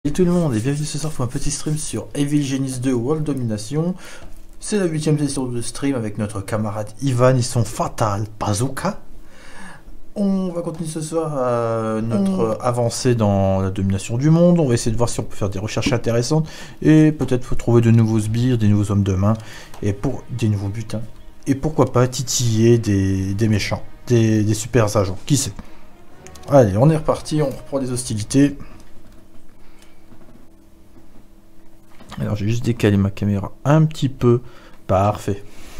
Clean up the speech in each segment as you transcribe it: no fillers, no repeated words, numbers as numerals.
Salut tout le monde et bienvenue ce soir pour un petit stream sur Evil Genius 2 World Domination. C'est la 8ème session de stream avec notre camarade Ivan et son fatal bazooka. On va continuer ce soir notre avancée dans la domination du monde. On va essayer de voir si on peut faire des recherches intéressantes et peut-être trouver de nouveaux sbires, des nouveaux hommes de main et pour des nouveaux butins. Et pourquoi pas titiller des méchants, des super agents, qui sait. Allez, on est reparti, on reprend les hostilités. Alors j'ai juste décalé ma caméra un petit peu. Parfait.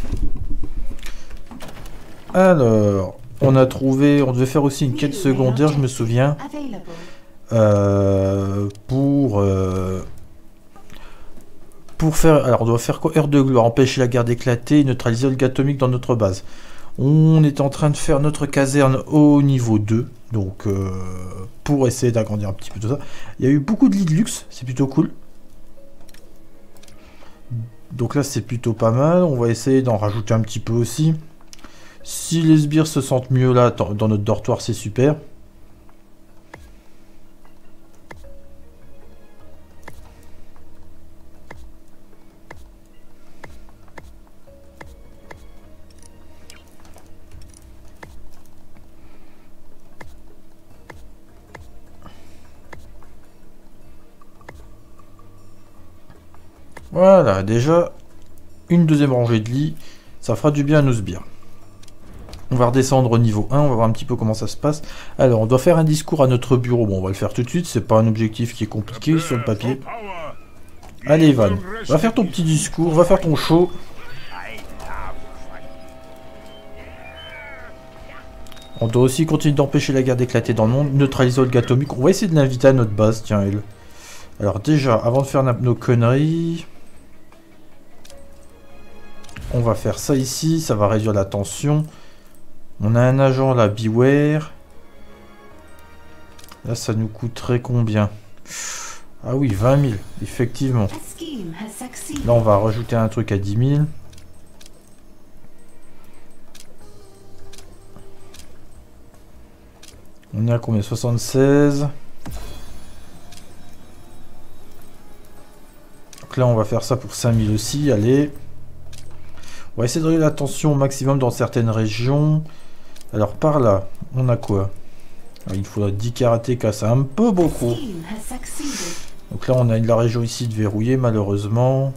Alors, on a trouvé... On devait faire aussi une quête secondaire, je me souviens. Pour faire... Alors on doit faire quoi? Heure de gloire, empêcher la guerre d'éclater et neutraliser le gaz atomique dans notre base. On est en train de faire notre caserne au niveau 2. Donc, pour essayer d'agrandir un petit peu tout ça. Il y a eu beaucoup de lits de luxe, c'est plutôt cool. Donc là c'est plutôt pas mal, on va essayer d'en rajouter un petit peu aussi. Si les sbires se sentent mieux là dans notre dortoir, c'est super. Voilà, déjà, une deuxième rangée de lits, ça fera du bien à nos sbires. On va redescendre au niveau 1, on va voir un petit peu comment ça se passe. Alors, on doit faire un discours à notre bureau. Bon, on va le faire tout de suite, c'est pas un objectif qui est compliqué sur le papier. Allez, Ivan, va faire ton petit discours, va faire ton show. On doit aussi continuer d'empêcher la guerre d'éclater dans le monde, neutraliser le gaz atomique. On va essayer de l'inviter à notre base, tiens, elle. Alors déjà, avant de faire nos conneries... On va faire ça ici, ça va réduire la tension. On a un agent là, Beware. Là, ça nous coûterait combien? Ah oui, 20 000, effectivement. Là, on va rajouter un truc à 10 000. On est à combien? 76. Donc là, on va faire ça pour 5 000 aussi, allez. On va essayer de réduire la tension au maximum dans certaines régions. Alors par là, on a quoi? Alors, il faudra 10 karatékas, c'est un peu beaucoup. Donc là, on a la région ici de verrouiller, malheureusement.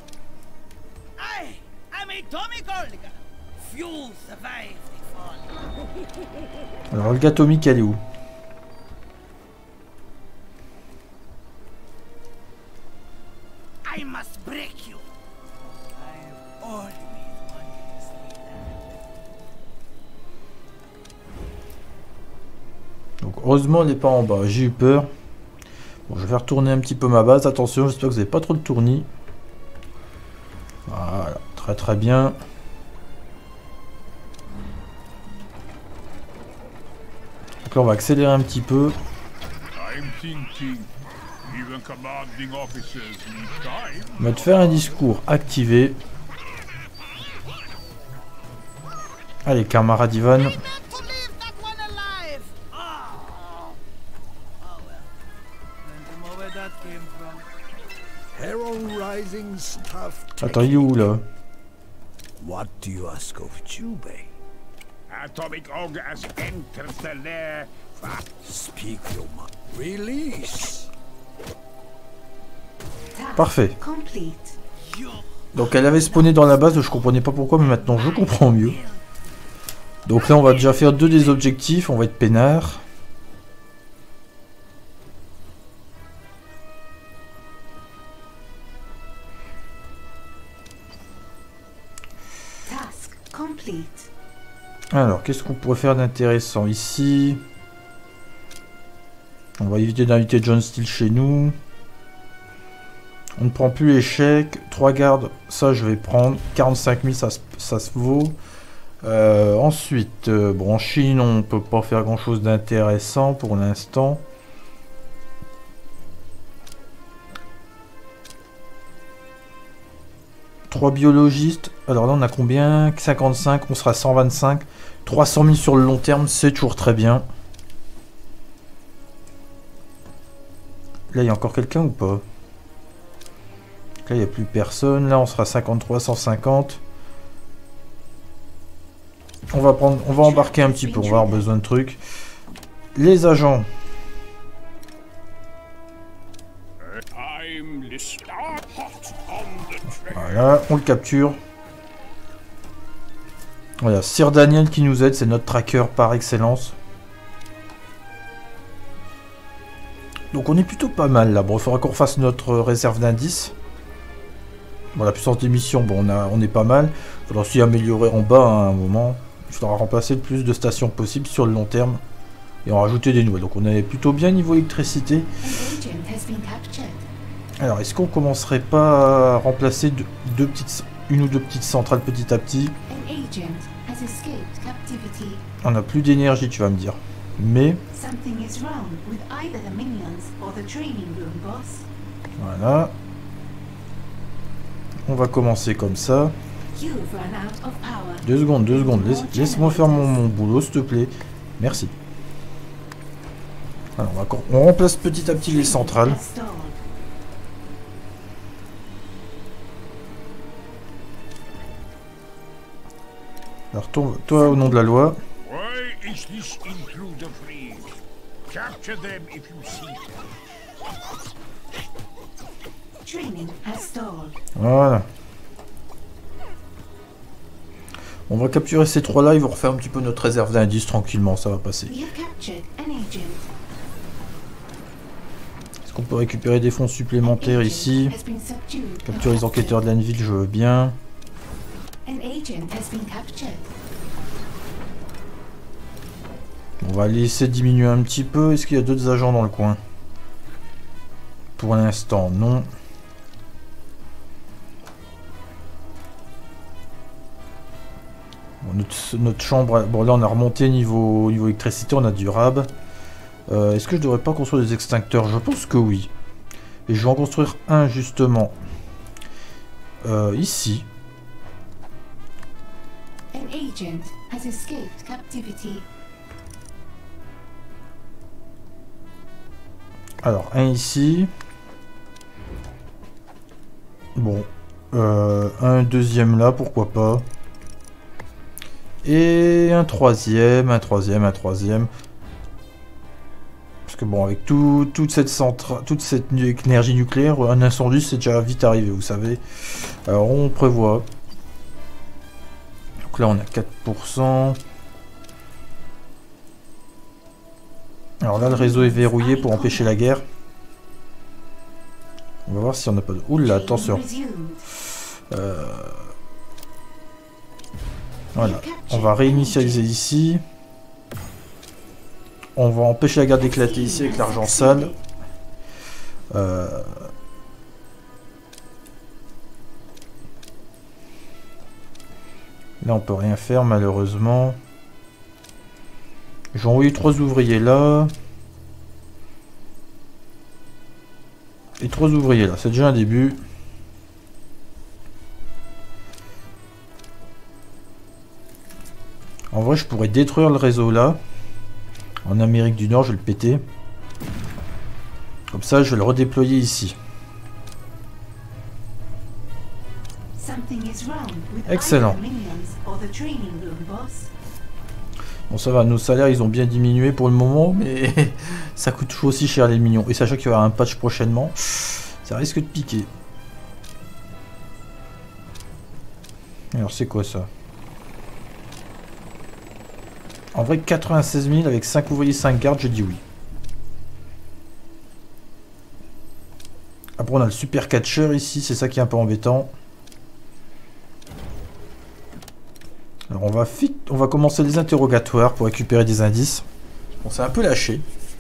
Alors le gaz atomique, elle est où? Donc heureusement elle n'est pas en bas, j'ai eu peur. Bon, je vais retourner un petit peu ma base, attention, j'espère que vous n'avez pas trop de tournis. Voilà, très très bien. Donc là on va accélérer un petit peu. On va te faire un discours activé. Allez, camarade Ivan. Attends, il est où là? What do you ask of Jubei? Atomic Ogre has entered the lair. Speak your mind. Release. Parfait. Donc elle avait spawné dans la base, je comprenais pas pourquoi, mais maintenant je comprends mieux. Donc là on va déjà faire deux des objectifs, on va être peinard. Alors, qu'est-ce qu'on pourrait faire d'intéressant ici? On va éviter d'inviter John Steele chez nous. On ne prend plus l'échec. 3 gardes, ça je vais prendre. 45 000, ça se vaut. Ensuite, bon, en Chine, on ne peut pas faire grand-chose d'intéressant pour l'instant. Trois biologistes. Alors là, on a combien? 55, on sera 125. 300 000 sur le long terme, c'est toujours très bien. Là, il y a encore quelqu'un ou pas? Là, il n'y a plus personne. Là, on sera 53, 150. On va embarquer un petit peu. On va avoir besoin de trucs. Les agents. Voilà, on le capture. Voilà, Sir Daniel qui nous aide. C'est notre tracker par excellence. Donc on est plutôt pas mal là. Bon, il faudra qu'on refasse notre réserve d'indices. Bon, la puissance d'émission, bon, on est pas mal. Il faudra aussi améliorer en bas à un moment. Il faudra remplacer le plus de stations possible sur le long terme. Et en rajouter des nouvelles. Donc on est plutôt bien niveau électricité. Alors, est-ce qu'on commencerait pas à remplacer une ou deux petites centrales petit à petit? On n'a plus d'énergie, tu vas me dire. Mais... Voilà. On va commencer comme ça. 2 secondes, 2 secondes. Laisse-moi faire mon boulot, s'il te plaît. Merci. Alors, on remplace petit à petit les centrales. Alors, toi, au nom de la loi. Voilà. On va capturer ces trois-là, ils vont refaire un petit peu notre réserve d'indices tranquillement, ça va passer. Est-ce qu'on peut récupérer des fonds supplémentaires ici? Capturer les enquêteurs de l'Anvil, je veux bien. On va laisser diminuer un petit peu. Est-ce qu'il y a d'autres agents dans le coin? Pour l'instant, non. Bon, notre chambre... Bon, là, on a remonté niveau électricité, on a du rab. Est-ce que je devrais pas construire des extincteurs? Je pense que oui. Et je vais en construire un, justement. Ici. Alors, un ici. Bon. Un deuxième là, pourquoi pas. Et un troisième. Parce que bon, avec toute cette énergie nucléaire, un incendie, c'est déjà vite arrivé, vous savez. Alors, on prévoit. Donc là, on a 4%. Alors là, le réseau est verrouillé pour empêcher la guerre. On va voir si on n'a pas de... Oula, attention. Voilà. On va réinitialiser ici. On va empêcher la guerre d'éclater ici avec l'argent sale. Là, on peut rien faire, malheureusement. J'ai envoyé 3 ouvriers là. Et 3 ouvriers là. C'est déjà un début. En vrai, je pourrais détruire le réseau là. En Amérique du Nord, je vais le péter. Comme ça, je vais le redéployer ici. Excellent. Bon, ça va, nos salaires, ils ont bien diminué pour le moment, mais ça coûte toujours aussi cher les minions. Et sachant qu'il y aura un patch prochainement, ça risque de piquer. Alors, c'est quoi ça? En vrai, 96 000 avec 5 ouvriers, 5 gardes, j'ai dit oui. Après, on a le super catcher ici, c'est ça qui est un peu embêtant. Alors, on va commencer les interrogatoires pour récupérer des indices. On s'est un peu lâché.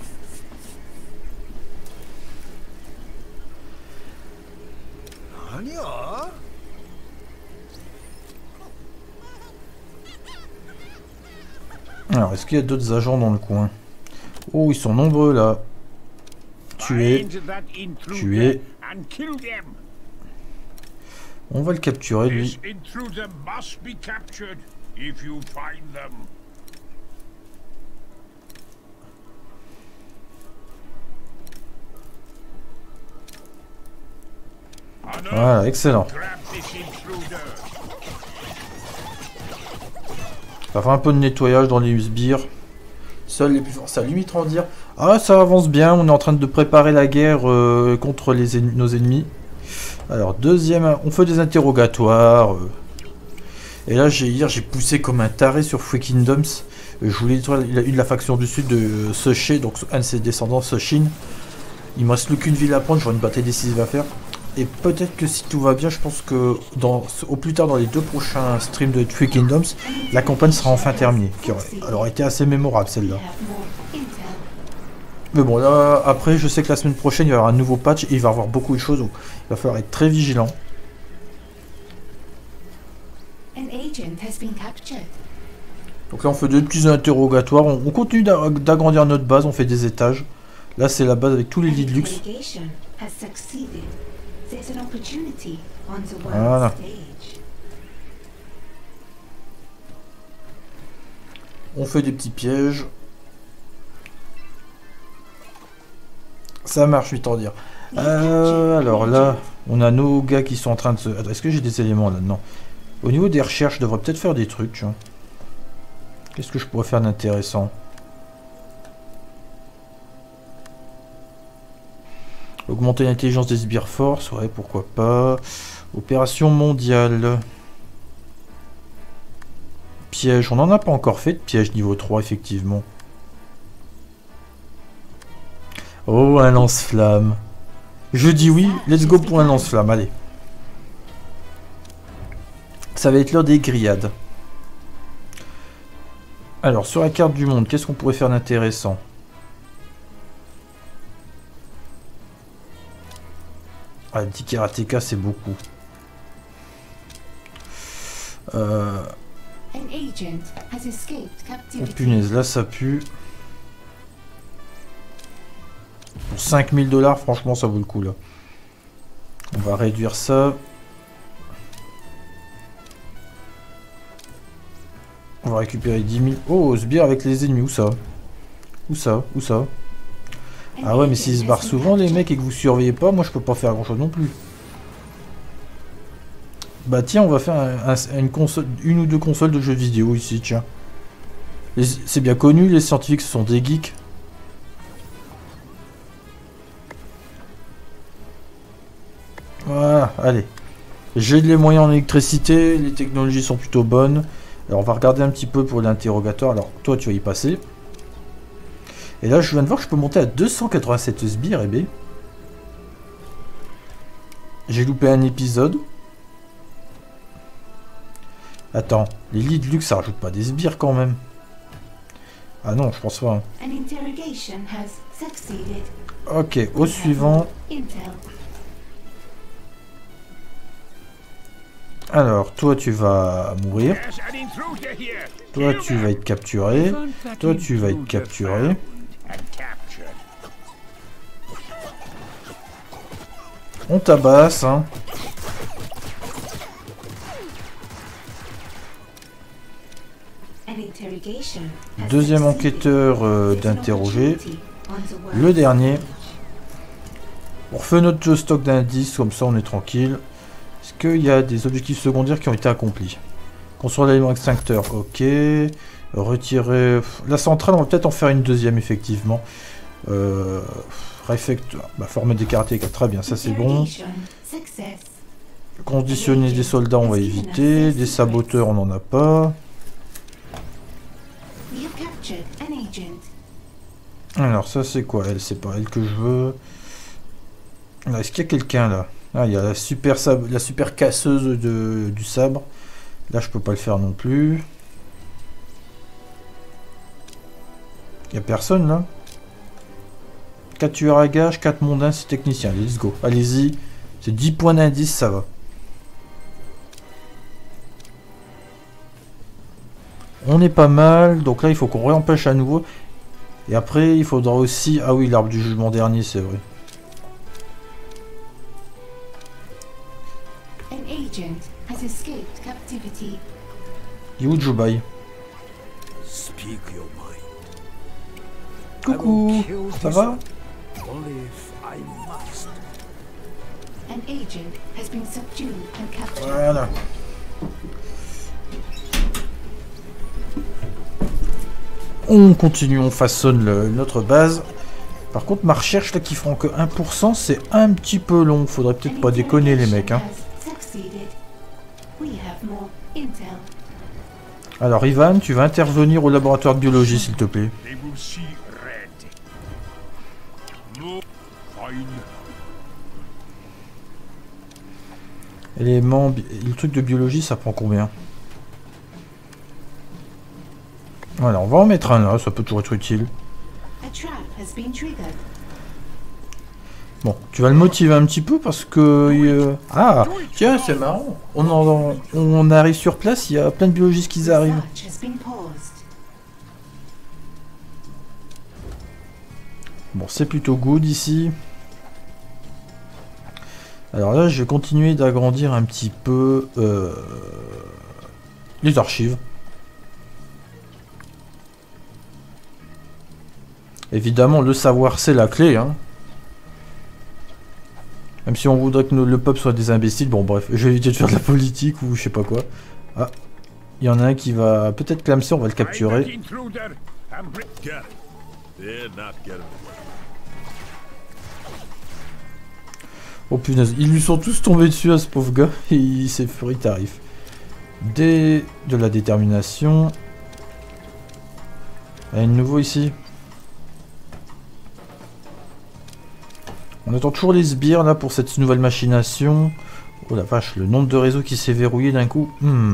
Alors, est-ce qu'il y a d'autres agents dans le coin? Oh, ils sont nombreux là. Tuer. Tuer. On va le capturer, lui. Voilà, excellent. Ça fait un peu de nettoyage dans les sbires. Seuls les plus forts, ça limite en dire. Ah, ça avance bien, on est en train de préparer la guerre contre nos ennemis. Alors, deuxième, on fait des interrogatoires. Et là, j'ai poussé comme un taré sur Free Kingdoms. Je voulais détruire une de la faction du sud de Seche, donc un de ses descendants, Sechin. Il me reste plus qu'une ville à prendre, j'aurai une bataille décisive à faire. Et peut-être que si tout va bien, je pense que au plus tard dans les 2 prochains streams de Free Kingdoms, la campagne sera enfin terminée. Elle aurait été assez mémorable celle-là. Mais bon, là, après, je sais que la semaine prochaine, il va y avoir un nouveau patch et il va y avoir beaucoup de choses. Donc il va falloir être très vigilant. Donc là, on fait 2 petits interrogatoires. On continue d'agrandir notre base, on fait des étages. Là, c'est la base avec tous les lits de luxe. Voilà. On fait des petits pièges. Ça marche, 8 ans dire. Alors là, on a nos gars qui sont en train de se... Attends, est-ce que j'ai des éléments là? Non. Au niveau des recherches, je devrais peut-être faire des trucs. Qu'est-ce que je pourrais faire d'intéressant? Augmenter l'intelligence des sbires force, ouais, pourquoi pas. Opération mondiale. Piège, on n'en a pas encore fait de piège niveau 3, effectivement. Oh, un lance-flamme. Je dis oui, let's go pour un lance-flamme, allez. Ça va être l'heure des grillades. Alors, sur la carte du monde, qu'est-ce qu'on pourrait faire d'intéressant? Ah, 10 karatéka, c'est beaucoup. Oh punaise, là ça pue. Pour 5000 $, franchement, ça vaut le coup là. On va réduire ça. On va récupérer 10 000. Oh, sbire avec les ennemis, où ça? Où ça? Où ça? Ah ouais, mais s'ils se barrent souvent les mecs et que vous surveillez pas, moi je peux pas faire grand chose non plus. Bah tiens, on va faire une ou 2 consoles de jeux vidéo ici, tiens. C'est bien connu, les scientifiques ce sont des geeks. Voilà, allez. J'ai les moyens en électricité, les technologies sont plutôt bonnes. Alors on va regarder un petit peu pour l'interrogatoire. Alors toi tu vas y passer. Et là je viens de voir que je peux monter à 287 sbires, eh bien. J'ai loupé un épisode. Attends, les lits de luxe ça rajoute pas des sbires quand même. Ah non, je pense pas. Ok, au suivant. Alors, toi tu vas mourir. Toi tu vas être capturé. Toi tu vas être capturé. On tabasse, hein. Deuxième enquêteur d'interroger. Le dernier. On refait notre stock d'indices, comme ça on est tranquille. Est-ce qu'il y a des objectifs secondaires qui ont été accomplis? Construire l'élément extincteur, ok. Retirer... La centrale, on va peut-être en faire une deuxième, effectivement. Réfectoire. Bah, former des karatékas, très bien, ça c'est bon. Conditionner des soldats, on va éviter. Des saboteurs, on n'en a pas. Alors ça c'est quoi elle? C'est pas elle que je veux. Est-ce qu'il y a quelqu'un là? Ah, il y a la super casseuse du sabre. Là je peux pas le faire non plus. Il y a personne là. 4 tueurs à gages, 4 mondains, 6 techniciens. Let's go. Allez-y. C'est 10 points d'indice, ça va. On est pas mal. Donc là il faut qu'on réempêche à nouveau. Et après il faudra aussi... Ah oui, l'arbre du jugement dernier, c'est vrai. Yujubai. Coucou, ça va? An agent has been subdued and captured. Voilà. On continue, on façonne notre base. Par contre, ma recherche là qui fera que 1%, c'est un petit peu long. Faudrait peut-être pas déconner les mecs. Hein. Alors Ivan, tu vas intervenir au laboratoire de biologie s'il te plaît. Éléments, le truc de biologie ça prend combien? Voilà, on va en mettre un là, ça peut toujours être utile. Bon, tu vas le motiver un petit peu parce que... Ah, tiens, c'est marrant. On arrive sur place, il y a plein de biologistes qui arrivent. Bon, c'est plutôt good ici. Alors là, je vais continuer d'agrandir un petit peu les archives. Évidemment, le savoir, c'est la clé. Hein. Même si on voudrait que le peuple soit des imbéciles. Bon, bref, je vais éviter de faire de la politique ou je sais pas quoi. Ah, il y en a un qui va peut-être clamser, on va le capturer. Oh punaise, ils lui sont tous tombés dessus à ce pauvre gars et il s'est fait tarif. De la détermination. Il y a une nouveau ici. On attend toujours les sbires là pour cette nouvelle machination. Oh la vache, le nombre de réseaux qui s'est verrouillé d'un coup.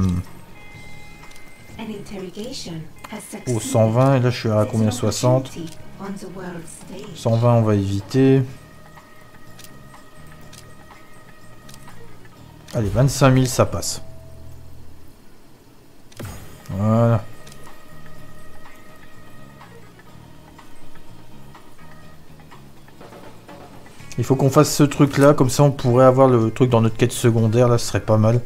Oh 120 et là je suis à combien? 60. 120 on va éviter. Allez, 25 000 ça passe. Voilà. Il faut qu'on fasse ce truc là, comme ça on pourrait avoir le truc dans notre quête secondaire, là ce serait pas mal.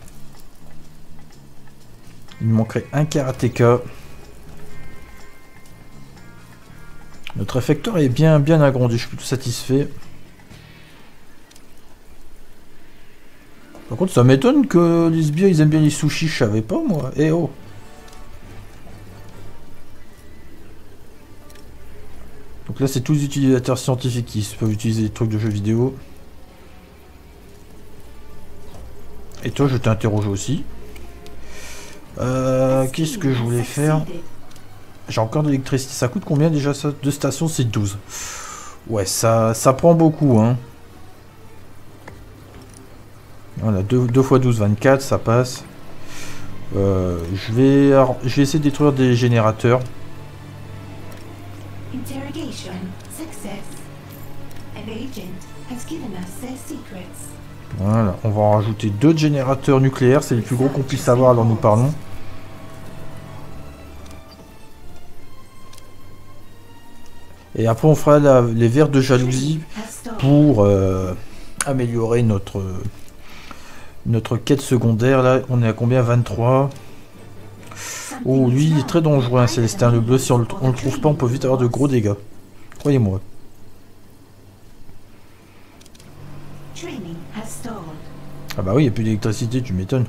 Il me manquerait un karatéka. Notre effecteur est bien agrandi, je suis plutôt satisfait. Par contre ça m'étonne que les sbires ils aiment bien les sushis, je savais pas moi. Eh oh. Donc là c'est tous les utilisateurs scientifiques qui peuvent utiliser des trucs de jeux vidéo. Et toi je t'interroge aussi. Qu'est-ce que je voulais faire? J'ai encore de l'électricité. Ça coûte combien déjà ça? 2 stations c'est 12. Ouais ça prend beaucoup hein. Voilà 2 x 12 24 ça passe. Je vais essayer de détruire des générateurs. Voilà, on va en rajouter 2 générateurs nucléaires, c'est les plus gros qu'on puisse avoir, alors nous parlons. Et après on fera les verres de jalousie pour améliorer notre quête secondaire. Là on est à combien? 23. Oh lui il est très dangereux hein, Célestin le bleu, si on le trouve pas on peut vite avoir de gros dégâts. Croyez-moi. Ah bah oui, il n'y a plus d'électricité, tu m'étonnes.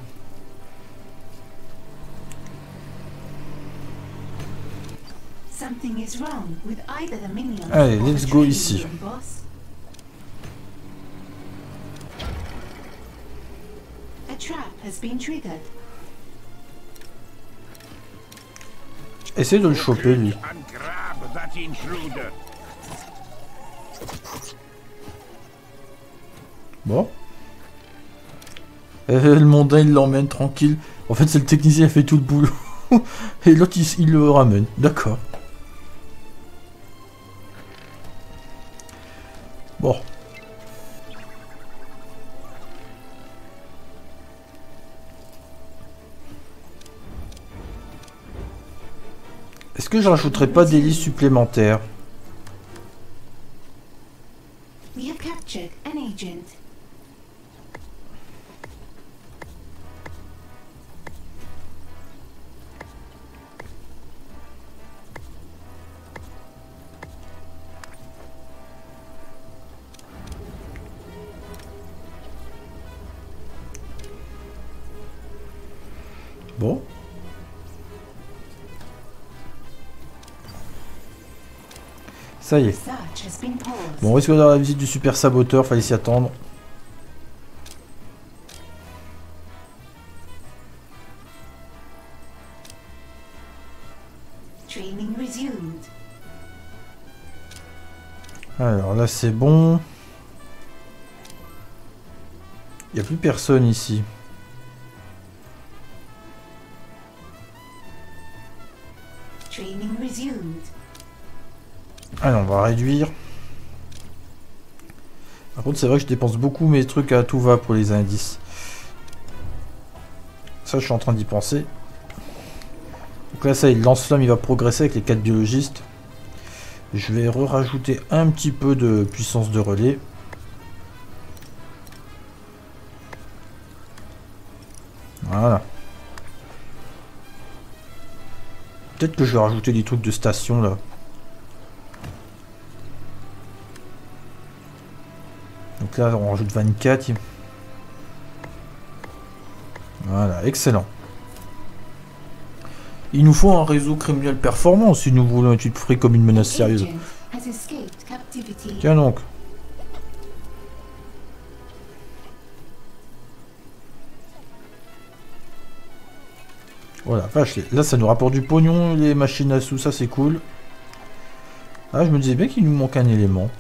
Allez, let's go ici. Essaye de le choper lui. Bon. Le mondain il l'emmène tranquille. En fait c'est le technicien qui a fait tout le boulot. Et l'autre il le ramène. D'accord. Bon. Est-ce que je rajouterai pas des listes supplémentaires? Bon. Ça y est. Research has been paused. Bon, on risque d'avoir la visite du super saboteur, fallait s'y attendre. Training resumed. Alors là, c'est bon. Il n'y a plus personne ici. Training resumed. Allez, on va réduire. Par contre, c'est vrai que je dépense beaucoup mes trucs à tout va pour les indices. Ça, je suis en train d'y penser. Donc là, ça y est, le lance-flamme, il va progresser avec les 4 biologistes. Je vais rajouter un petit peu de puissance de relais. Voilà. Peut-être que je vais rajouter des trucs de station là. Donc là, on rajoute 24. Voilà, excellent. Il nous faut un réseau criminel performant si nous voulons être pris comme une menace sérieuse. Agent has escaped captivity. Tiens donc. Voilà, vache, là ça nous rapporte du pognon, les machines à sous, ça c'est cool. Ah, je me disais bien qu'il nous manque un élément.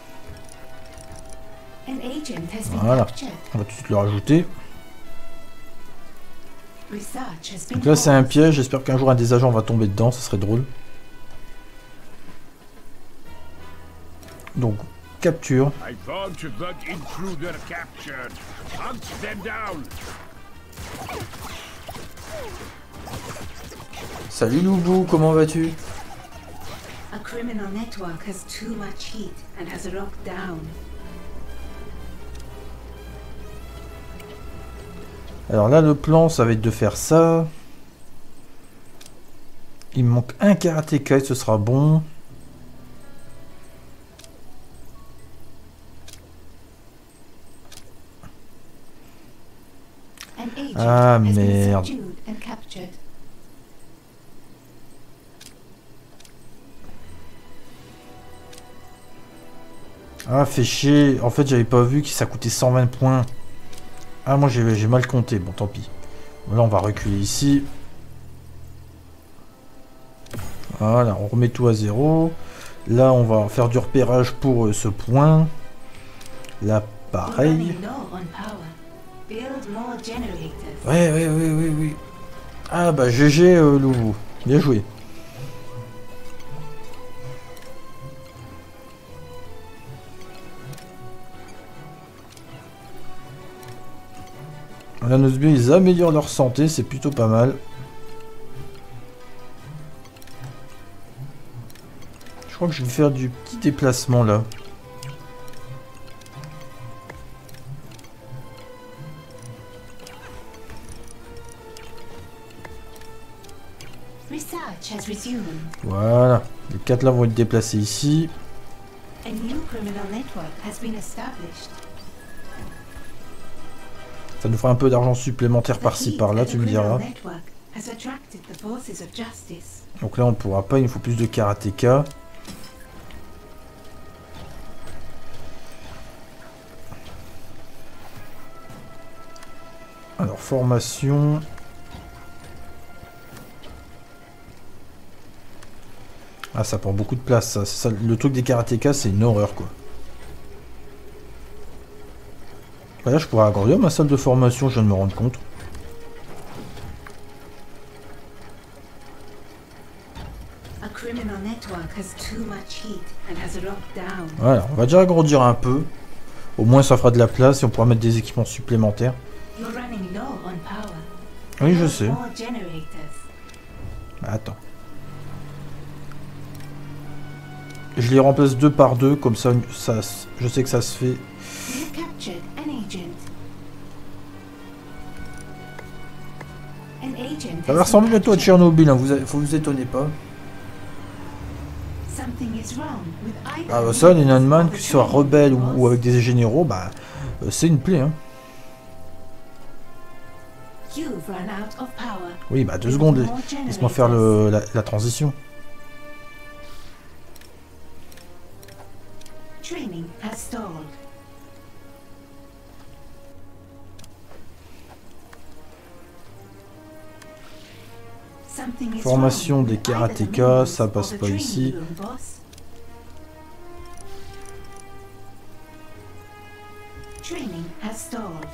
An agent has been Voilà. captured. On va tout de suite le rajouter. Research has been Donc là c'est un paused. piège, j'espère qu'un jour un des agents va tomber dedans, ça serait drôle. Donc, capture. I found that intruder captured. Hunt them down. Salut Loubou, comment vas-tu? A criminal network has too much heat and has locked down. Alors là le plan ça va être de faire ça. Il me manque un karatéka et ce sera bon. An agent Ah, has been merde. subdued and captured. Ah fait chier, en fait j'avais pas vu que ça coûtait 120 points. Ah moi j'ai mal compté, bon tant pis. Là on va reculer ici. Voilà, on remet tout à zéro. Là on va faire du repérage pour ce point. Là You're pareil. running low on power. Build more generators. Oui. Ah bah GG Loubou, bien joué. Là, nos bio, ils améliorent leur santé, c'est plutôt pas mal. Je crois que je vais faire du petit déplacement là. Research has resumed. Voilà. Les 4 là vont être déplacés ici. A new criminal network has been established. Ça nous fera un peu d'argent supplémentaire The par-ci heat par-là, at tu the me diras. criminal network has attracted the forces of justice. Donc là, on pourra pas, il nous faut plus de karatéka. Alors, formation. Ah, ça prend beaucoup de place, ça. C'est ça. Le truc des karatékas, c'est une horreur, quoi. Là, je pourrais agrandir ma salle de formation, je viens de me rendre compte. A criminal network has too much heat and has locked down. Voilà, on va déjà agrandir un peu. Au moins, ça fera de la place et on pourra mettre des équipements supplémentaires. You're running low on power. Oui, je Build sais. more generators. Attends. Je les remplace 2 par 2, comme ça, je sais que ça se fait. You've captured an agent. An agent Ça va has ressembler been bientôt à captured. Tchernobyl, hein, faut vous étonner pas. Something is wrong with either Ah bah the ça, les units Nanman, or the qu'ils soient training rebelles force. ou avec des généraux, bah c'est une plaie. Hein. You've run out of power. Oui, bah 2 secondes. Laisse-moi faire la transition. Training has stalled. Something is Formation wrong des with either the karatékas, minions ça or passe the pas training ici. room, boss. Training has stalled.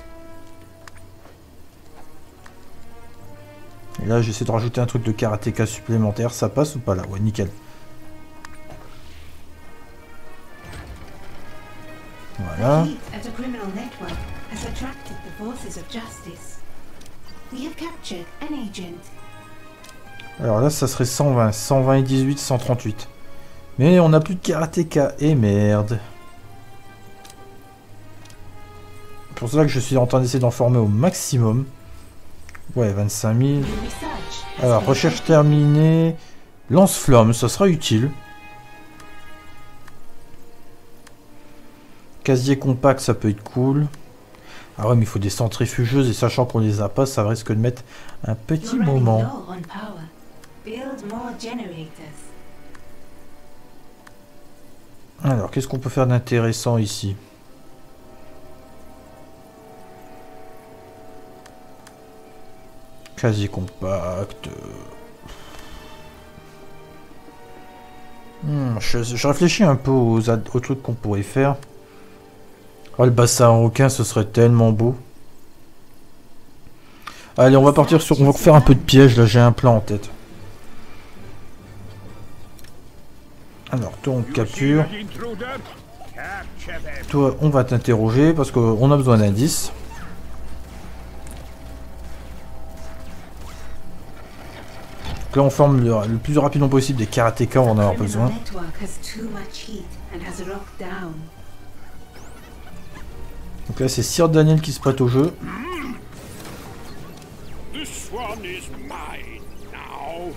Et là, j'essaie de rajouter un truc de karatéka supplémentaire. Ça passe ou pas là? Ouais, nickel. Voilà. The heat at a criminal network has attracted the forces of justice. We have captured an agent. Alors là, ça serait 120. 120 et 18, 138. Mais on n'a plus de karatéka. Et merde. C'est pour ça que je suis en train d'essayer d'en former au maximum. Ouais, 25 000. New research has Alors, been recherche terminée. Lance-flamme, ça sera utile. Casier compact, ça peut être cool. Ah ouais, mais il faut des centrifugeuses et sachant qu'on les a pas, ça risque de mettre un petit You're running moment. low on power. Build more generators. Alors, qu'est-ce qu'on peut faire d'intéressant ici? Casier compact. Je réfléchis un peu aux trucs qu'on pourrait faire. Oh, le bassin à requin, ce serait tellement beau. Allez, on va partir sur... On va faire un peu de piège, là, j'ai un plan en tête. Alors, toi, on te capture. See that intruder? Capture them. Toi, on va t'interroger, parce qu'on a besoin d'indices. Donc là, on forme le plus rapidement possible des karatékas, on va en avoir Criminal besoin. network has too much heat and has locked down. Donc là, c'est Sir Daniel qui se prête au jeu. This one is mine now.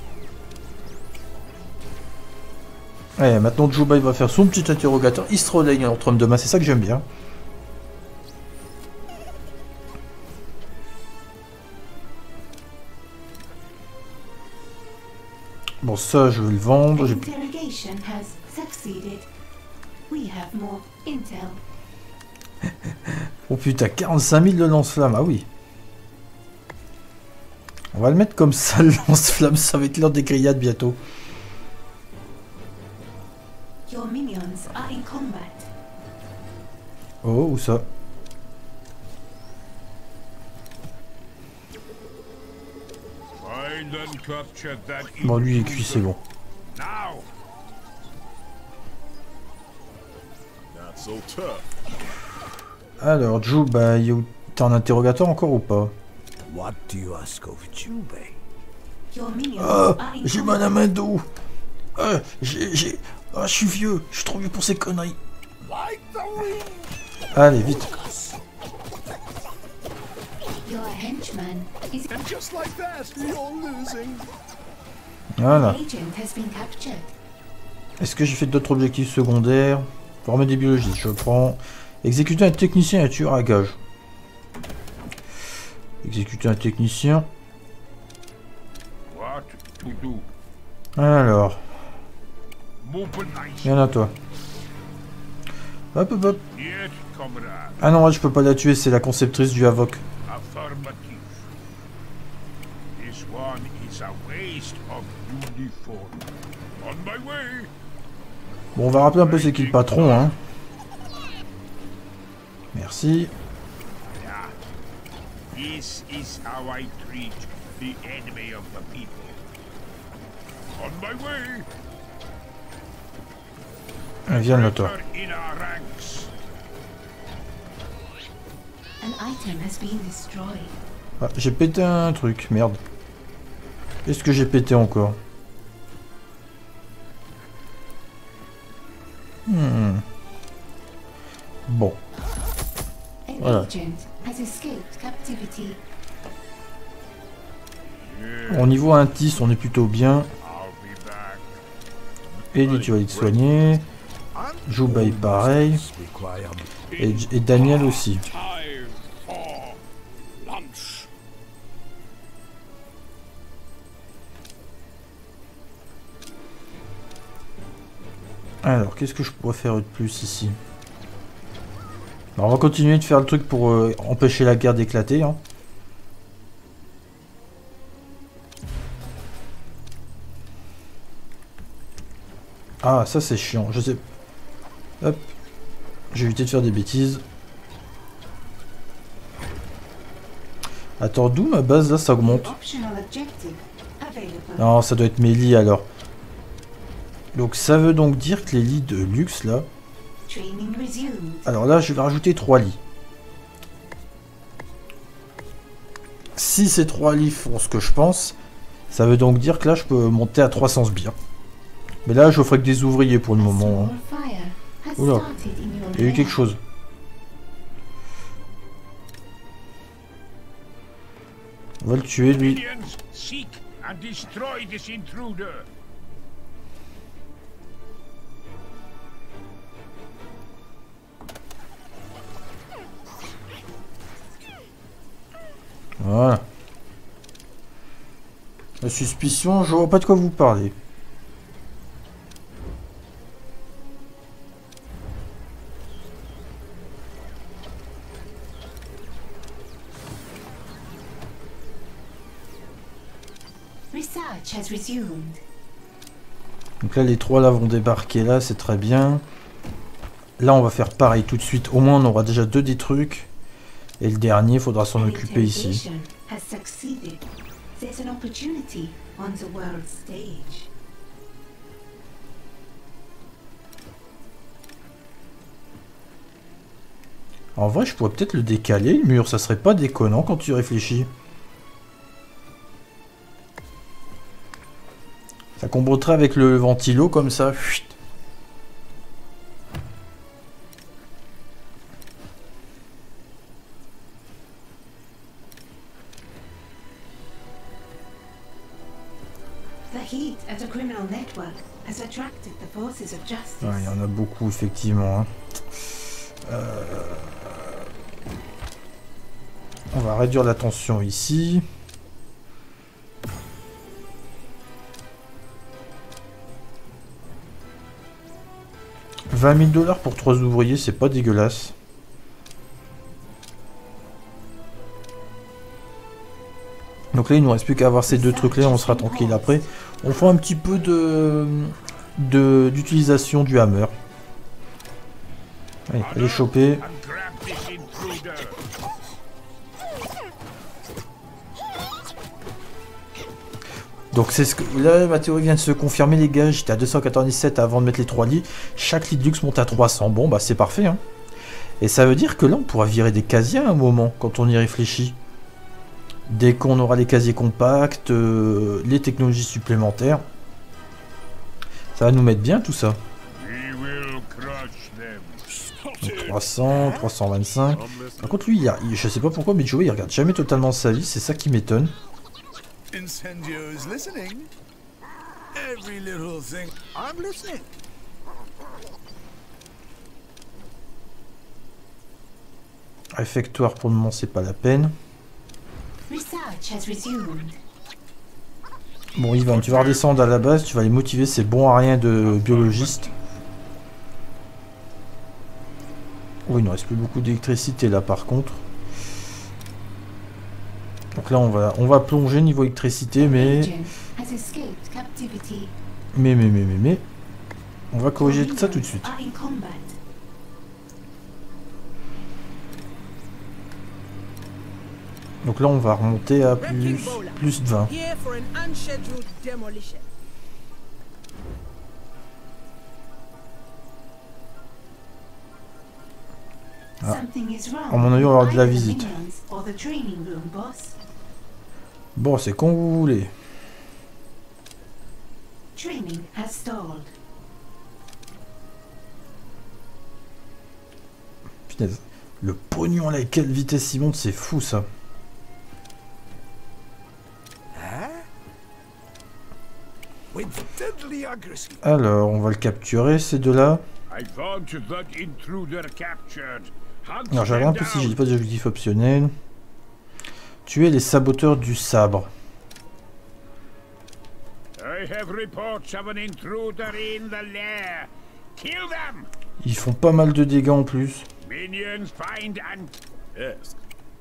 Ouais, maintenant Joe Biden va faire son petit interrogateur. Il se relègue entre hommes de main, c'est ça que j'aime bien. Bon, ça, je vais le vendre. J'ai- Interrogation has succeeded. We have more intel. Oh putain, 45 000 de lance-flamme, ah oui. On va le mettre comme ça, le lance-flamme, ça va être l'heure des grillades bientôt. Your minions are in combat. Oh, où ça? Find and capture that Bon, lui, il est cuit, c'est bon. now. Not so tough. Alors, Joe, bah, t'es en interrogatoire encore ou pas? What do you ask of Jubei? Your minions Ah, are in j'ai combat. mal à la main d'eau. Ah, je suis vieux, je suis trop vieux pour ces conneries. Like the wind. Allez, vite. Your henchman is And just like that, you're losing. Voilà. agent has been captured. Est-ce que j'ai fait d'autres objectifs secondaires? Former des biologistes, je prends. Exécuter un technicien et un tueur à gage. Exécuter un technicien. What to do? Alors, Mobilize. viens à toi. Hop, hop, hop. Yet, comrade. Ah non, je peux pas la tuer, c'est la conceptrice du Havoc. Affirmative. This one is a waste of uniform. On my way. Bon, on va rappeler un peu c'est qui le patron, hein. Merci. Yeah. This is how I treat the enemy of the people. On my way. Viens là, toi. In our ranks. An item has been destroyed. Ah, j'ai pété un truc, merde. Qu'est-ce que j'ai pété encore? Bon. An Voilà. agent has escaped captivity. Au niveau 1-10, on est plutôt bien. I'll be back. Eddie, tu vas aller te soigner. Joubaï, pareil. Et Daniel aussi. Time for lunch. Alors, qu'est-ce que je pourrais faire de plus ici? Alors, on va continuer de faire le truc pour empêcher la guerre d'éclater. Hein. Ah, ça c'est chiant. Je sais. Hop. J'ai évité de faire des bêtises. Attends, d'où ma base là, ça augmente? Non, ça doit être mes lits alors. Donc ça veut donc dire que les lits de luxe là... Alors là, je vais rajouter 3 lits. Si ces 3 lits font ce que je pense, ça veut donc dire que là, je peux monter à 300 sbires. Mais là, je ferai que des ouvriers pour le moment. Hein. Oula, il y a eu quelque chose. On va le tuer, lui. Voilà. La suspicion, je vois pas de quoi vous parlez. Donc là, les 3 là vont débarquer là, c'est très bien. Là, on va faire pareil tout de suite. Au moins, on aura déjà 2 des trucs. Et le dernier, il faudra s'en occuper ici. En vrai, je pourrais peut-être le décaler, le mur. Ça serait pas déconnant quand tu réfléchis. Ça comboterait avec le ventilo comme ça. Chut. Ouais, il y en a beaucoup effectivement. Hein. On va réduire la tension ici. $20 000 pour 3 ouvriers, c'est pas dégueulasse. Donc là, il nous reste plus qu'à avoir ces 2 trucs là, on sera tranquille après. On fait un petit peu d'utilisation du hammer. Allez, allez choper. Donc c'est ce que... Là, ma théorie vient de se confirmer, les gars. J'étais à 297 avant de mettre les 3 lits. Chaque lit de luxe monte à 300. Bon, bah c'est parfait. Hein. Et ça veut dire que là, on pourra virer des casiers à un moment, quand on y réfléchit. Dès qu'on aura les casiers compacts, les technologies supplémentaires. Ça va nous mettre bien tout ça. Donc 300, 325. Par contre, lui, je sais pas pourquoi, mais Joey, il regarde jamais totalement sa vie. C'est ça qui m'étonne. Réfectoire, pour le moment, c'est pas la peine. Bon, Ivan, tu vas redescendre à la base, tu vas les motiver, c'est bon à rien de biologiste. Oh, il ne reste plus beaucoup d'électricité là par contre. Donc là, on va plonger niveau électricité, mais... On va corriger tout ça tout de suite. Donc là, on va remonter à plus de 20. Ah. À mon avis, on va avoir de la visite. Bon, c'est quand vous voulez. Punaise. Le pognon là, quelle vitesse il monte, c'est fou ça. Alors, on va le capturer, ces deux-là. Alors, je regarde un peu si j'ai pas d'objectif optionnel. Tuer les saboteurs du sabre. Kill them! Ils font pas mal de dégâts en plus. Minions find and... Yes.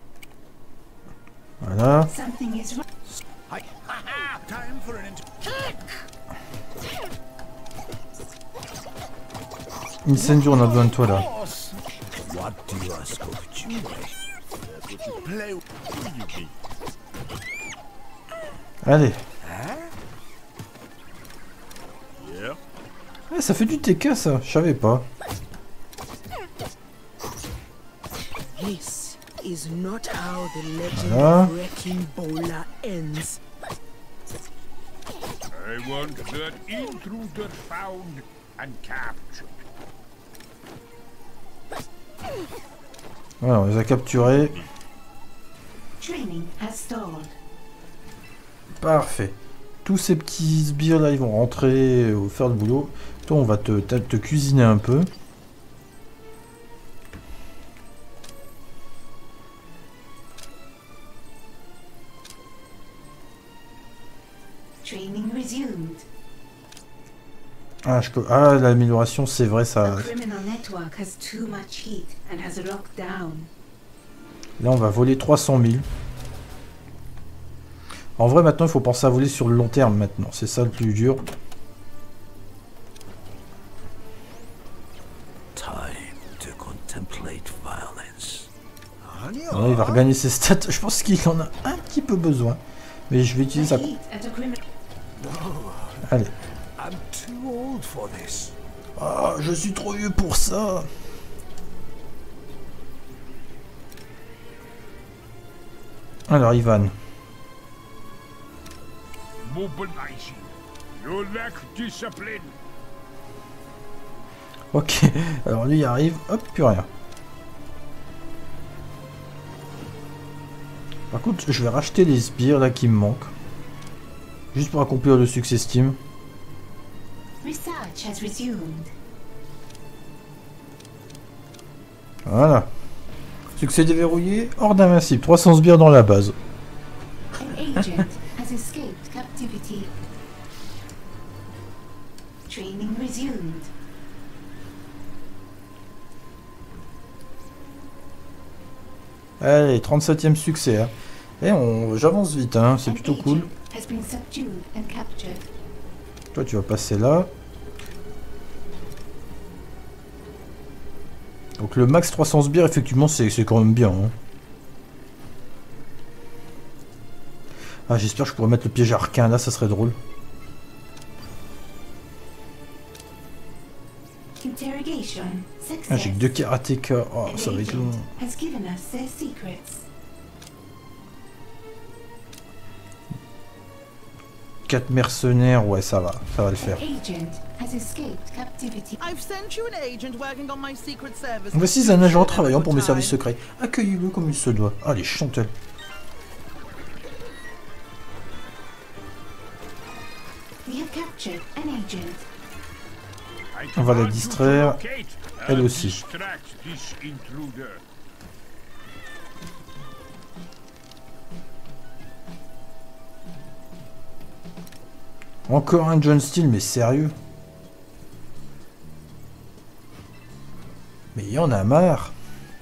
Voilà. Something is wrong. Time for an Incendio, on a besoin de toi là. What do you ask of Jubei? Play. Allez. Yeah. Ouais, ça fait du TK ça, je savais pas. This is not how the legend Voilà. of Wrecking Bowler ends. I want that intruder found and captured. Voilà, on les a capturés. Training has stalled. Parfait. Tous ces petits sbires là, ils vont rentrer faire le boulot. Toi, on va te cuisiner un peu. Training resumed. Ah, je peux. Ah, l'amélioration, c'est vrai, ça. The criminal network has too much heat and has locked down. Là, on va voler 300 000. En vrai, maintenant, il faut penser à voler sur le long terme, maintenant. C'est ça le plus dur. Time to contemplate violence. Là, il va regagner ses stats. Je pense qu'il en a un petit peu besoin. Mais je vais The utiliser ça. heat at a criminal... Allez. I'm too old for this. Ah, je suis trop vieux pour ça. Alors, Ivan. Mobilizing. You lack discipline. Ok. Alors, lui, il arrive. Hop, plus rien. Par contre, je vais racheter les sbires là qui me manquent. Juste pour accomplir le succès Steam. Research has resumed. Voilà. Succès déverrouillé, hors d'invincible. 300 sbires dans la base. An agent has escaped captivity. Training resumed. Allez, 37e succès. Hein. Et j'avance vite, hein. C'est An plutôt cool. agent has been subdued and captured. Toi, tu vas passer là. Donc le max 300 sbires, effectivement, c'est quand même bien. Hein. Ah, j'espère que je pourrais mettre le piège arcane là, ça serait drôle. Interrogation success. Ah, j'ai que 2 karatéka. Oh, An ça va être agent long. has given us their secrets. 4 mercenaires, ouais, ça va le faire. Agent has escaped captivity. I've sent you an agent working on my secret service. Voici un agent travaillant pour mes services secrets. Accueillez-le comme il se doit. Allez, chante-le. We have captured an agent. I On va la command you to distraire, locate elle and aussi. distract this intruder. Encore un John Steele, mais sérieux? Mais il y en a marre.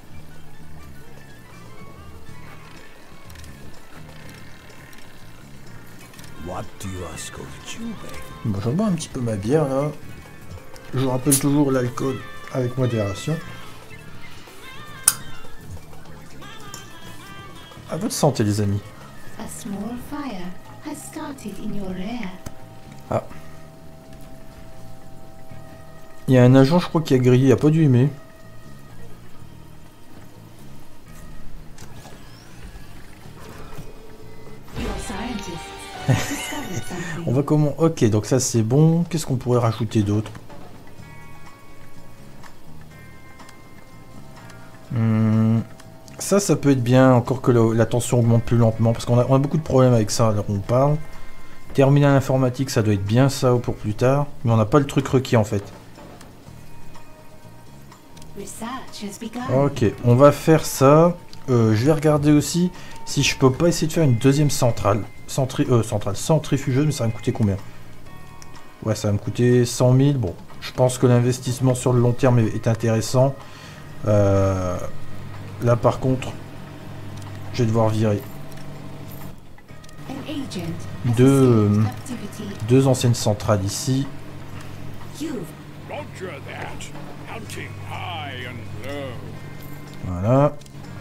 What do you ask of Jubei? Bon, j'en bois un petit peu ma bière là. Je rappelle toujours l'alcool avec modération. À votre santé, les amis. A small fire has started in your rear. Ah. Il y a un agent, je crois, qui a grillé, il a pas dû aimer. Your scientists have discovered something. On va comment? Ok, donc ça c'est bon. Qu'est-ce qu'on pourrait rajouter d'autre? Ça peut être bien, encore que la tension augmente plus lentement, parce qu'on a beaucoup de problèmes avec ça, alors on parle. Terminal informatique, ça doit être bien ça pour plus tard, mais on n'a pas le truc requis en fait. Research has begun. Ok, on va faire ça. Je vais regarder aussi si je peux pas essayer de faire une deuxième centrale. Centrifugeuse, mais ça va me coûter combien? Ouais, ça va me coûter 100 000, bon. Je pense que l'investissement sur le long terme est intéressant. Là par contre, je vais devoir virer An agent has deux, escaped captivity. deux anciennes centrales ici. You've Roger that. Hunting high and low. Voilà.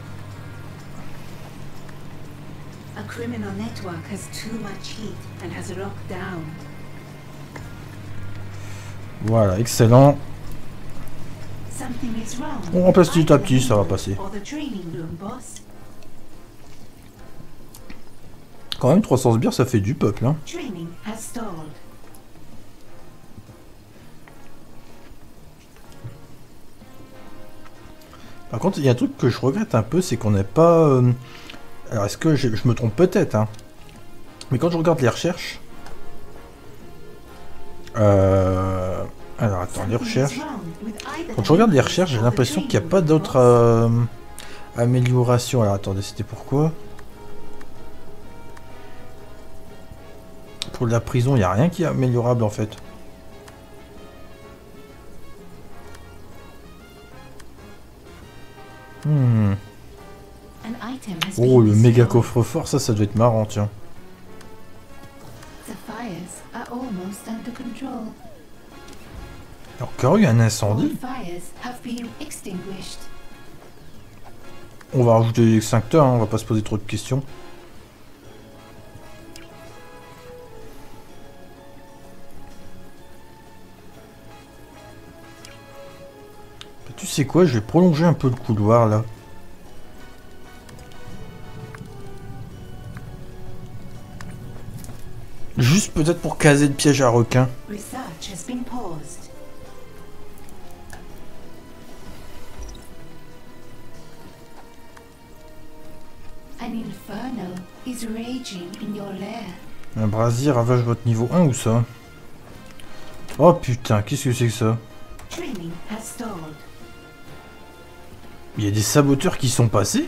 a criminal network has too much heat and has locked down. Voilà, excellent. Something is wrong. On remplace petit à petit, Either ça va the passer. or the training room, boss. Quand même, 300 sbires, ça fait du peuple, hein. Training has stalled. Par contre, il y a un truc que je regrette un peu, c'est qu'on n'est pas... Alors, est-ce que je me trompe peut-être, hein. Mais quand je regarde les recherches... Alors, attends, les recherches... Quand je regarde les recherches, j'ai l'impression qu'il n'y a pas d'autres améliorations. Alors, attendez, c'était pourquoi? Pour la prison, il n'y a rien qui est améliorable, en fait. Oh, le méga coffre-fort, ça doit être marrant, tiens. Il y a encore eu un incendie. On va rajouter des extincteurs, hein, on va pas se poser trop de questions. Tu sais quoi, je vais prolonger un peu le couloir là. Juste peut-être pour caser le piège à requin. Un brasier ravage votre niveau 1 ou ça? Oh putain, qu'est-ce que c'est que ça? Il y a des saboteurs qui sont passés?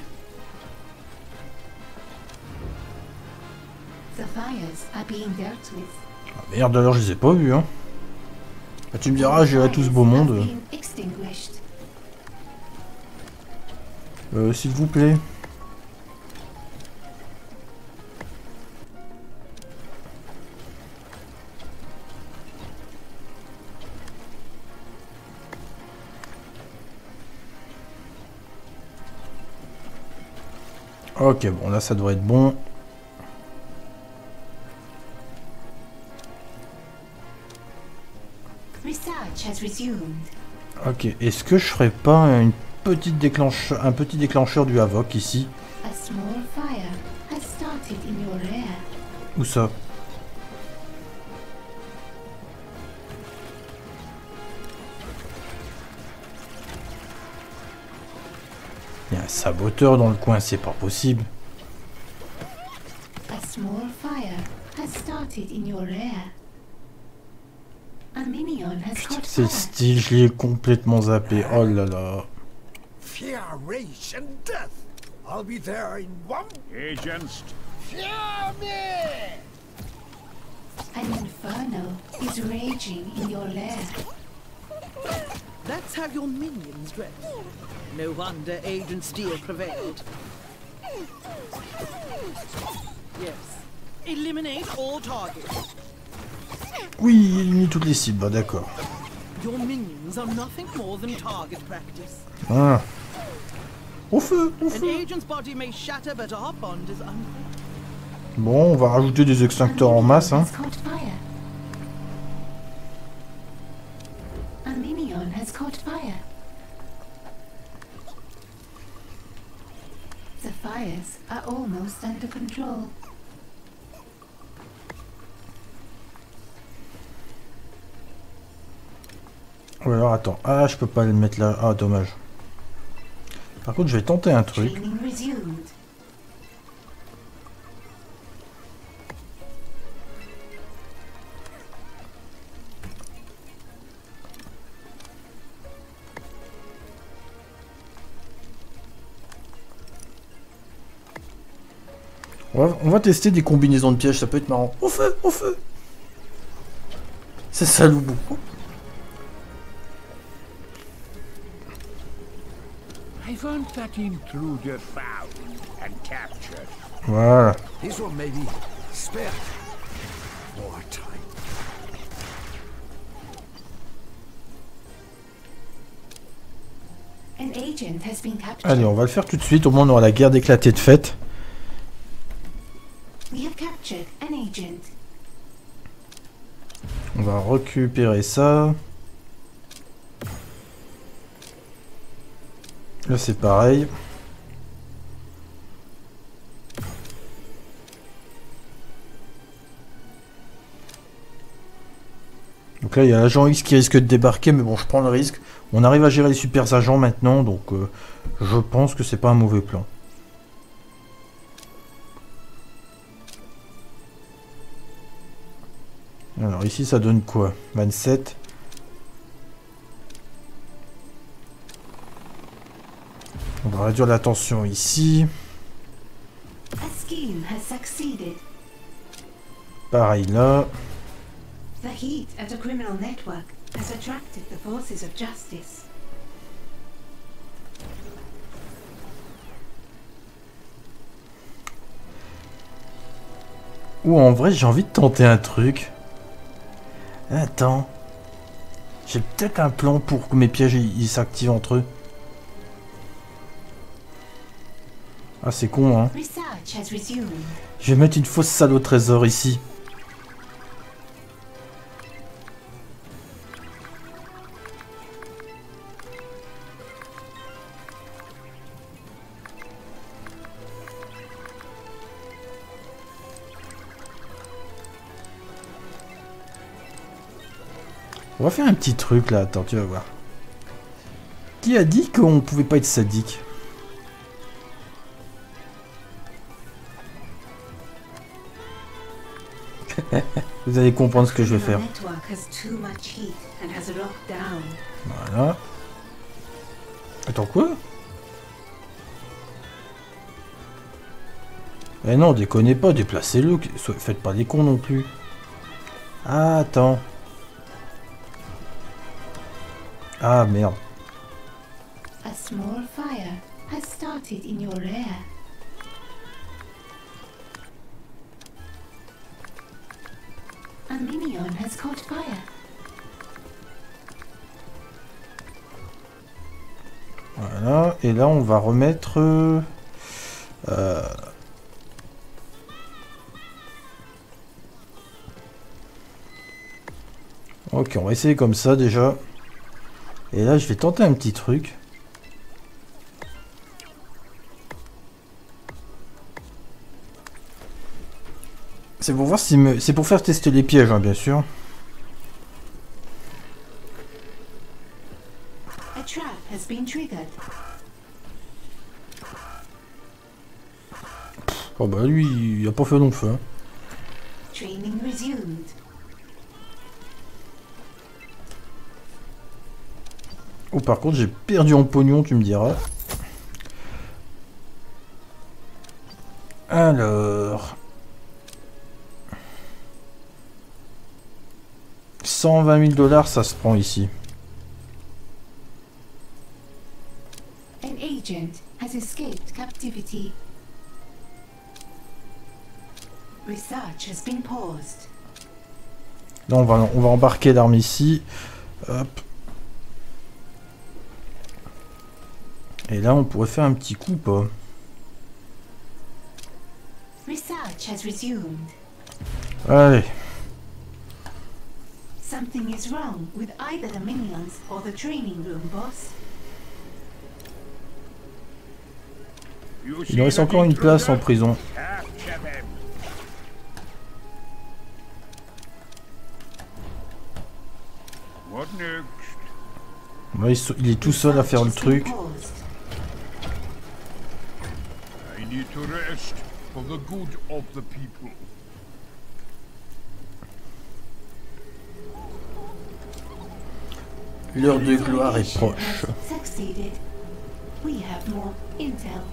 Ah merde, alors je les ai pas vus, hein. Bah, tu me diras, j'irai tout ce beau monde. S'il vous plaît. Ok, bon, là, ça devrait être bon. Ok, est-ce que je ferais pas un petit déclencheur du Havoc ici? Où ça? Il y a un saboteur dans le coin, c'est pas possible. Putain, c'est le style, je l'ai complètement zappé. Oh là là. Fear, rage, and death. I'll be there in one. Agents, Fear me! An inferno is raging in your lair. That's how your minions dress. No wonder Agent Steele prevailed. Yes. Eliminate all targets. Oui, élimine toutes les cibles, bah, d'accord. Your minions are nothing more than target practice. Ah. Au feu, au An feu. agent's body may shatter, but our bond is unbroken. Bon, on va rajouter des extincteurs en masse, hein. A minion has caught fire. The fires are almost under control. Ou alors, attends. Ah, je peux pas le mettre là. Ah, dommage. Par contre, je vais tenter un truc. Training resumed. On va tester des combinaisons de pièges, ça peut être marrant. Au feu, au feu. C'est ça, Loubou. Even that intruder found and captured. Voilà. This one may be spared. More time. An agent has been captured. Allez, on va le faire tout de suite. Au moins, on aura la guerre d'éclater de fête. We have captured an agent. On va récupérer ça. Là, c'est pareil. Donc là, il y a l'agent X qui risque de débarquer, mais bon, je prends le risque. On arrive à gérer les super agents maintenant, donc je pense que c'est pas un mauvais plan. Alors ici, ça donne quoi? 27. On va réduire la tension ici. A scheme has succeeded. Pareil là. The heat at a criminal network has attracted the forces of justice. Ou en vrai, j'ai envie de tenter un truc. Attends. J'ai peut-être un plan pour que mes pièges ils s'activent entre eux. Ah, c'est con, hein. Research has resumed. Je vais mettre une fausse salle au trésor ici. On va faire un petit truc là, attends, tu vas voir. Qui a dit qu'on pouvait pas être sadique? Vous allez comprendre ce que je vais faire. Voilà. Attends, quoi? Eh non, déconnez pas, déplacez-le. Faites pas des cons non plus. Ah, attends. Ah, merde. A small fire has started in your lair. A minion has caught fire. Voilà, et là on va remettre... Ok, on va essayer comme ça déjà. Et là je vais tenter un petit truc. C'est pour voir si c'est pour faire tester les pièges, hein, bien sûr. A trap has been triggered. Oh bah lui, il a pas fait long feu. Hein. Training resumed. Oh par contre j'ai perdu en pognon, tu me diras. Alors... 120 000 $, ça se prend ici. An agent has escaped captivity. Research has been paused. Là on va embarquer l'arme ici. Hop. Et là on pourrait faire un petit coup, pas? Research has resumed. Allez. Something is wrong with either the minions or the training room, boss. Il nous reste encore une place en prison. What next? Ouais, il est tout seul à faire le truc. I need to rest for the good of the people. L'heure de gloire est proche. Succeeded. We have more intel.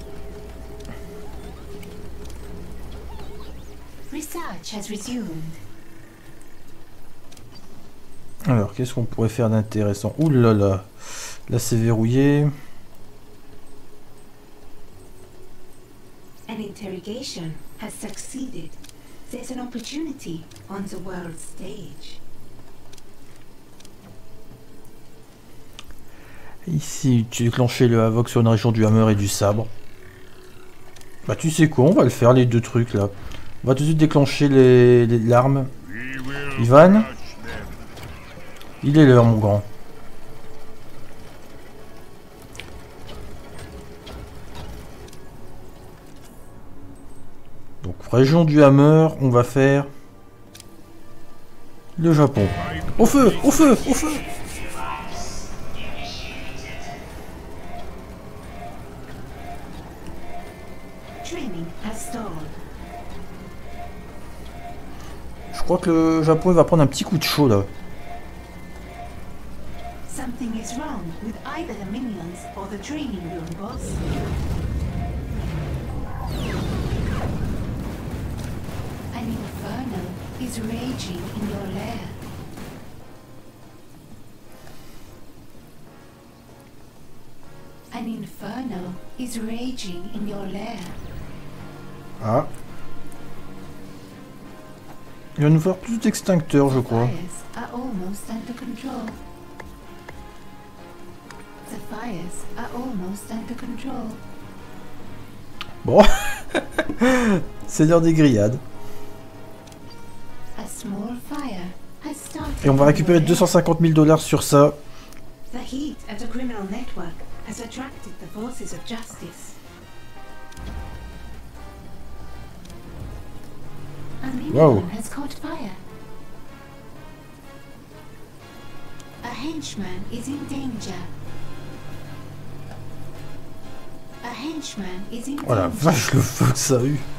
Research has resumed. Alors, qu'est-ce qu'on pourrait faire d'intéressant? Ouh là là. Là, c'est verrouillé. An interrogation has succeeded. There's an opportunity on the world stage. Ici, tu déclenchais le Havoc sur une région du hammer et du sabre. Bah tu sais quoi, on va le faire les deux trucs là. On va tout de suite déclencher l'arme. We will Ivan, crush them. il est l'heure mon grand. Donc région du hammer, on va faire le Japon. Au feu, au feu, au feu. Training has stalled. Je crois que le Japon il va prendre un petit coup de chaud là. Something is wrong with either the minions or the training room, boss. An inferno is raging in your lair. An inferno is raging in your lair. Ah. Il va nous faire plus d'extincteurs je crois. Fires are almost under control. The fires are almost under control. Bon. C'est l'heure des grillades. A small fire has started. Et on va récupérer in your lair. 250 000 $ sur ça. The heat at a criminal network has attracted the forces of justice. A minion Wow. has caught fire. A henchman is in danger. A henchman is in Oh la danger. vache le feu que ça a eu.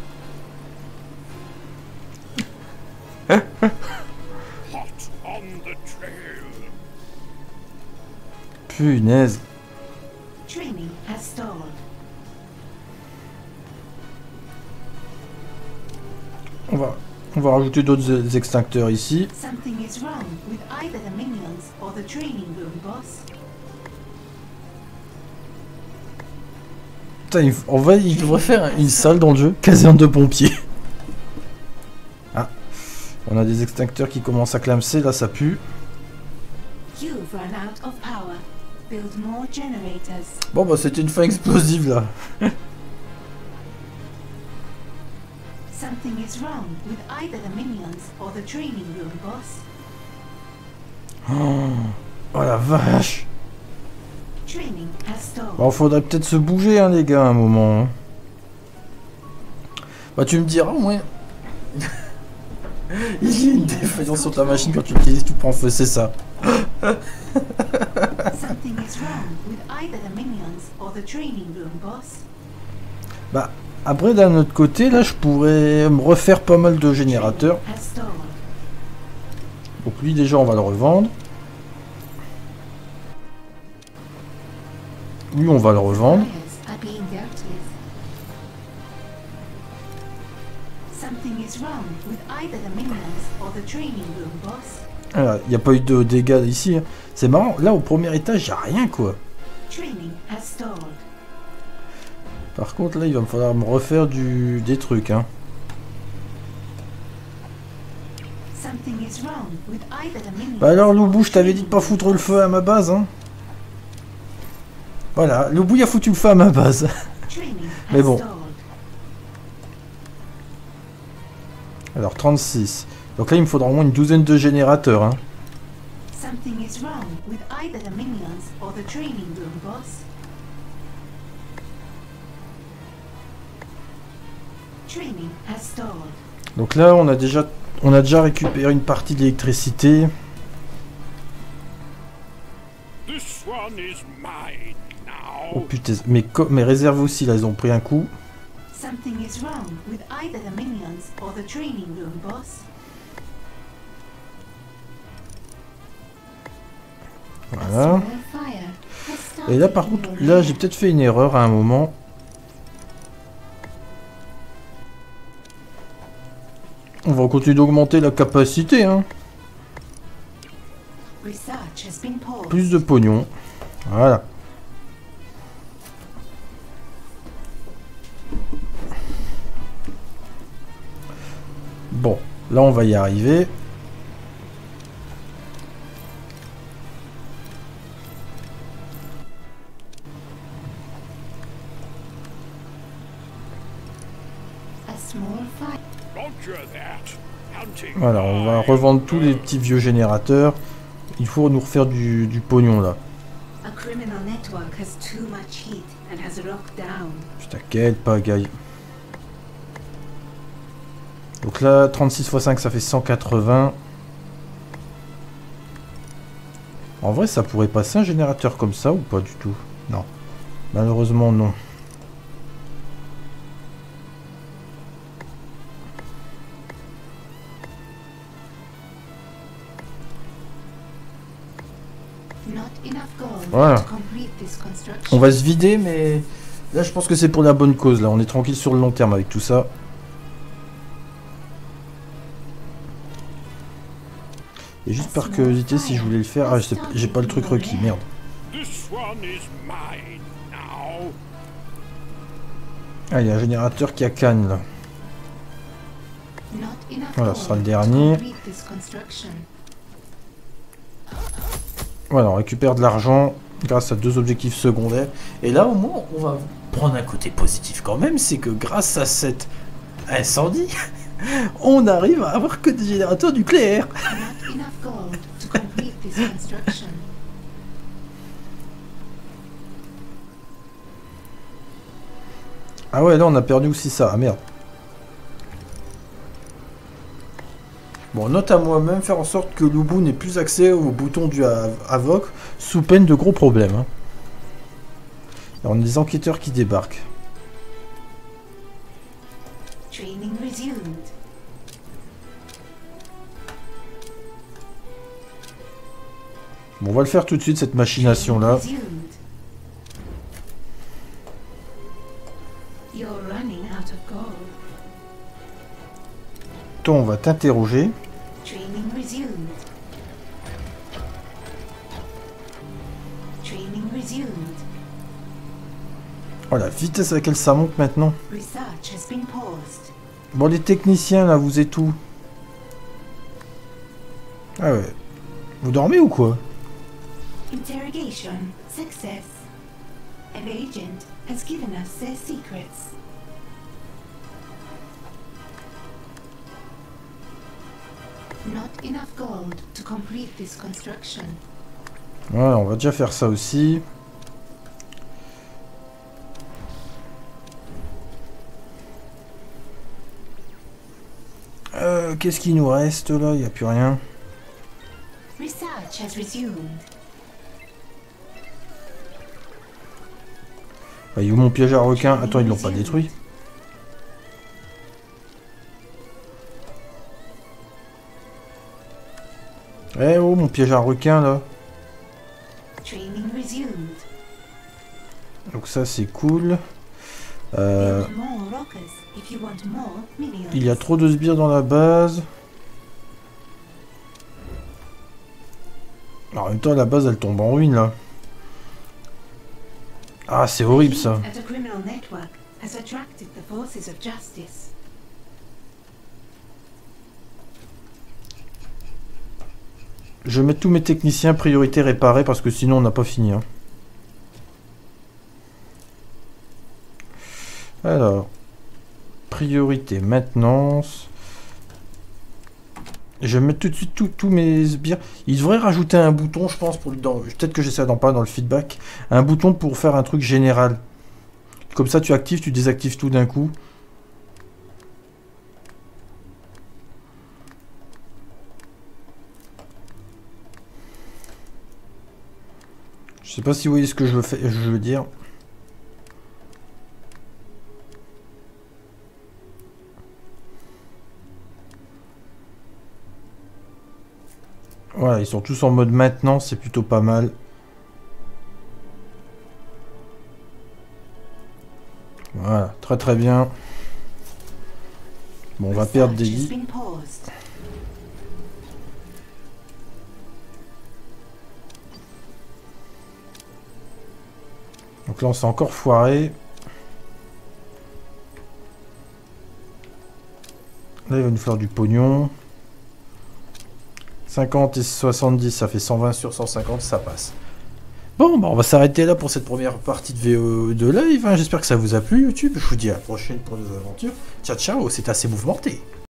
Hot on the trail. Punaise. Training has stalled. On va rajouter d'autres extincteurs ici. Something is wrong with either the minions or the training room, boss. Putain, il devrait faire une salle dans le jeu, caserne de pompiers. Ah, on a des extincteurs qui commencent à clamser, là ça pue. You've run out of power. Build more generators. Bon bah c'était une fin explosive là. Something is wrong with either the minions or the training room, boss. Oh la vache. Training has stalled. Bon, faudrait peut-être se bouger hein les gars à un moment. Hein. Bah tu me diras moi. Il y a une défaillance sur ta machine quand tu l'utilises, tu prends feu, c'est ça. Something is wrong with either the minions or the training room, boss. Bah après d'un autre côté là je pourrais me refaire pas mal de générateurs. Training has stalled. Donc lui déjà on va le revendre. Lui on va le revendre. Fires are being dealt with. Something is wrong with either the minions or the training room, boss. Il n'y a pas eu de dégâts ici. Hein. C'est marrant, là au premier étage, il n'y a rien quoi. Training has stalled. Par contre là il va me falloir me refaire des trucs. Hein. Something is wrong with either the minions. Bah alors or Loubou, the je t'avais dit de pas training foutre le feu à ma base. Hein. Voilà, Loubou il a foutu le feu à ma base. room. Training has Mais bon. stalled. Alors 36. Donc là il me faudra au moins une douzaine de générateurs. Hein. Something is wrong with either the minions or the training room, boss. Training has stalled. Donc là on a déjà récupéré une partie de l'électricité. This one is mine Oh now. putain, mes réserves aussi là elles ont pris un coup. Something is wrong with either the minions or the training room, boss. A Voilà. small fire has started Et là par in contre, your là lair. j'ai peut-être fait une erreur à un moment. On va continuer d'augmenter la capacité, hein. Research has been paused. Plus de pognon. Voilà. Là, on va y arriver. A small fire. Roger that. Hunting. Voilà, on va revendre tous les petits vieux générateurs. Il faut nous refaire du pognon, là. A criminal network has too much heat and has locked down. Putain, quelle pagaille. Donc là, 36 x 5, ça fait 180. En vrai, ça pourrait passer un générateur comme ça ou pas du tout? Non. Malheureusement, non. Not enough gold Voilà. to complete this construction. On va se vider, mais là, je pense que c'est pour la bonne cause. Là, on est tranquille sur le long terme avec tout ça. Et juste par curiosité, si je voulais le faire... Ah, j'ai pas le truc requis, merde. This one is mine now. Ah, il y a un générateur qui a canne, là. Not enough Voilà, gold ce sera le to dernier. complete this construction. Voilà, on récupère de l'argent grâce à 2 objectifs secondaires. Et là, au moins, on va prendre un côté positif quand même, c'est que grâce à cet incendie, on arrive à avoir que des générateurs nucléaires. Not enough gold to complete this construction. Ah ouais, là, on a perdu aussi ça. Ah merde. Bon, note à moi-même, faire en sorte que Lubu n'ait plus accès au bouton du Avoc, sous peine de gros problèmes. Hein. Alors, on a des enquêteurs qui débarquent. Training resumed. Bon, on va le faire tout de suite, cette machination-là. Resumed. You're running out of gold. Toi, on va t'interroger. Training resumed. Training resumed. Oh, la vitesse à laquelle ça monte maintenant. Research has been paused. Bon, les techniciens, là, vous êtes où? Ah ouais. Vous dormez ou quoi? Interrogation success. An agent has given us their secrets. Not enough gold to complete this construction. Voilà, on va déjà faire ça aussi. Qu'est-ce qu'il nous reste là? Il n'y a plus rien. Research has resumed. Bah, il est où mon piège à requin? Attends, ils l'ont pas détruit. Eh oh, mon piège à requin là. Training resumed. Donc ça c'est cool. Build more rockers if you want more minions. Il y a trop de sbires dans la base. Alors, en même temps, la base elle tombe en ruine là. Ah, c'est horrible ça. At a criminal network has attracted the forces of justice. Je vais mettre tous mes techniciens priorité réparés parce que sinon on n'a pas fini. Hein. Alors, priorité maintenance. Je vais mettre tout de suite tous mes sbires. Il devrait rajouter un bouton, je pense, pour peut-être que j'essaie d'en parler dans le feedback. Un bouton pour faire un truc général. Comme ça, tu actives, tu désactives tout d'un coup. Je sais pas si vous voyez ce que je veux dire. Voilà, ils sont tous en mode maintenance, c'est plutôt pas mal. Voilà, très très bien. Bon, on va perdre des lits. Donc là, on s'est encore foiré. Là, il va nous faire du pognon. 50 et 70, ça fait 120 sur 150, ça passe. Bon, bah on va s'arrêter là pour cette première partie de VO de live. Hein. J'espère que ça vous a plu, YouTube. Je vous dis à la prochaine pour de nouvelles aventures. Ciao, ciao, c'est assez mouvementé.